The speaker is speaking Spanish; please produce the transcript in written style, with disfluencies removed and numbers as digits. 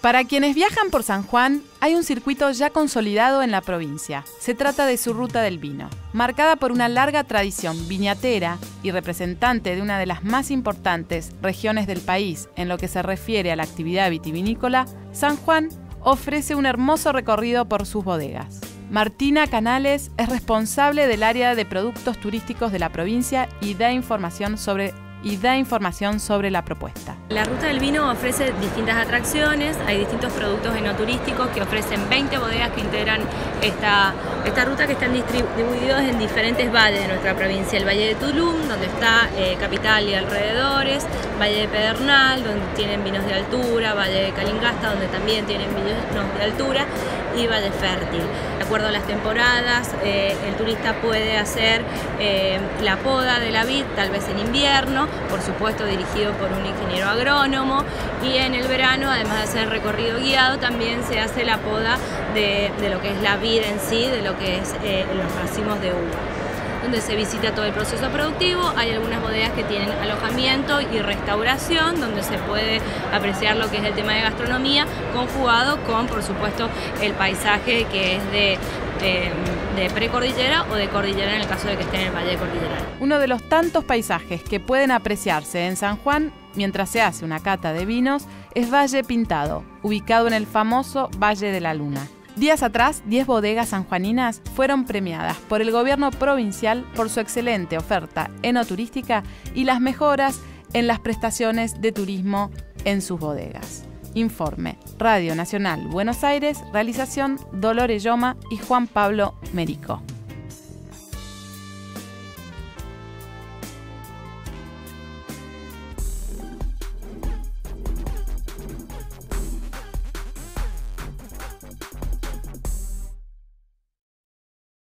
Para quienes viajan por San Juan, hay un circuito ya consolidado en la provincia. Se trata de su Ruta del Vino, marcada por una larga tradición viñatera y representante de una de las más importantes regiones del país en lo que se refiere a la actividad vitivinícola. San Juan ofrece un hermoso recorrido por sus bodegas. Martina Canales es responsable del área de productos turísticos de la provincia y da información sobre la propuesta. La Ruta del Vino ofrece distintas atracciones, hay distintos productos enoturísticos que ofrecen 20 bodegas que integran esta ruta, que están distribuidos en diferentes valles de nuestra provincia. El Valle de Tulum, donde está Capital y alrededores, Valle de Pedernal, donde tienen vinos de altura, Valle de Calingasta, donde también tienen vinos de altura, y Valle Fértil. De acuerdo a las temporadas, el turista puede hacer la poda de la vid, tal vez en invierno, por supuesto dirigido por un ingeniero agrónomo, y en el verano, además de hacer el recorrido guiado, también se hace la poda de lo que es la vid en sí, de lo que es los racimos de uva, donde se visita todo el proceso productivo. Hay algunas bodegas que tienen alojamiento y restauración, donde se puede apreciar lo que es el tema de gastronomía, conjugado con, por supuesto, el paisaje que es de precordillera o de cordillera en el caso de que esté en el Valle de Cordillera. Uno de los tantos paisajes que pueden apreciarse en San Juan mientras se hace una cata de vinos es Valle Pintado, ubicado en el famoso Valle de la Luna. Días atrás, 10 bodegas sanjuaninas fueron premiadas por el gobierno provincial por su excelente oferta enoturística y las mejoras en las prestaciones de turismo en sus bodegas. Informe: Radio Nacional Buenos Aires, realización Dolores Lloma y Juan Pablo Merico.